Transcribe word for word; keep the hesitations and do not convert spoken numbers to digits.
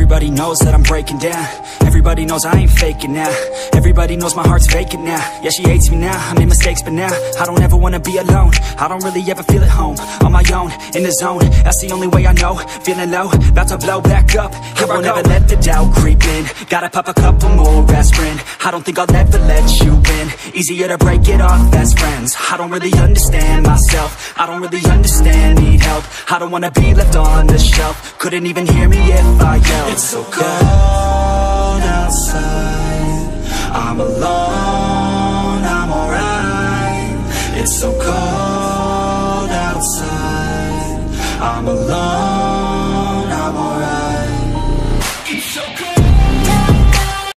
Everybody knows that I'm breaking down. Everybody knows I ain't faking now. Everybody knows my heart's vacant now. Yeah, she hates me now, I made mistakes but now I don't ever wanna be alone. I don't really ever feel at home. On my own, in the zone, that's the only way I know. Feeling low, about to blow back up. Here I won't ever let the doubt creep in. Gotta pop a couple more aspirin. I don't think I'll ever let you in. Easier to break it off best friends. I don't really understand myself. I don't really understand, need help. I don't wanna be left on the shelf. Couldn't even hear me if I yelled. It's so cold outside, I'm alone, I'm alright. It's so